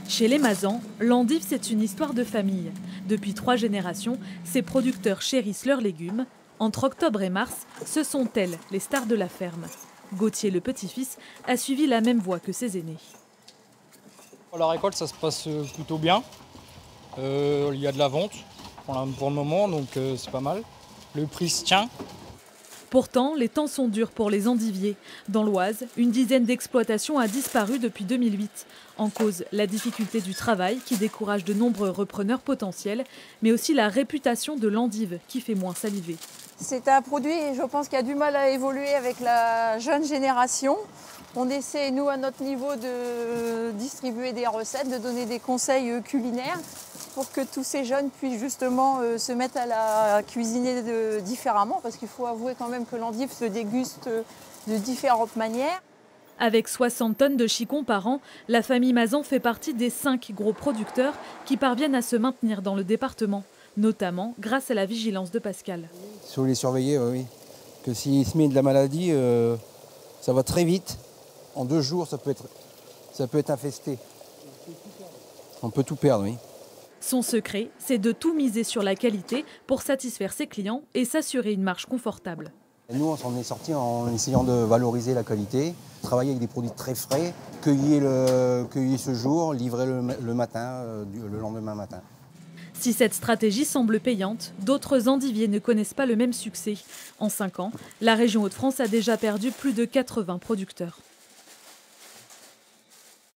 Chez les Mazans, l'endive, c'est une histoire de famille. Depuis 3 générations, ces producteurs chérissent leurs légumes. Entre octobre et mars, ce sont elles, les stars de la ferme. Gauthier, le petit-fils, a suivi la même voie que ses aînés. La récolte, ça se passe plutôt bien. Il y a de la vente pour le moment, donc c'est pas mal. Le prix se tient. Pourtant, les temps sont durs pour les endiviers. Dans l'Oise, une dizaine d'exploitations a disparu depuis 2008. En cause, la difficulté du travail qui décourage de nombreux repreneurs potentiels, mais aussi la réputation de l'endive qui fait moins saliver. C'est un produit, je pense, qui a du mal à évoluer avec la jeune génération. On essaie, nous, à notre niveau, de distribuer des recettes, de donner des conseils culinaires pour que tous ces jeunes puissent justement se mettre à la cuisiner différemment, parce qu'il faut avouer quand même que l'endive se déguste de différentes manières. Avec 60 tonnes de chicons par an, la famille Mazan fait partie des 5 gros producteurs qui parviennent à se maintenir dans le département, notamment grâce à la vigilance de Pascal. Il faut les surveiller, oui. Que s'il se met de la maladie, ça va très vite. En 2 jours, ça peut être infesté. On peut tout perdre, oui. Son secret, c'est de tout miser sur la qualité pour satisfaire ses clients et s'assurer une marge confortable. Nous, on s'en est sortis en essayant de valoriser la qualité, travailler avec des produits très frais, cueillir ce jour, livrer le matin, le lendemain matin. Si cette stratégie semble payante, d'autres endiviers ne connaissent pas le même succès. En 5 ans, la région Hauts-de-France a déjà perdu plus de 80 producteurs.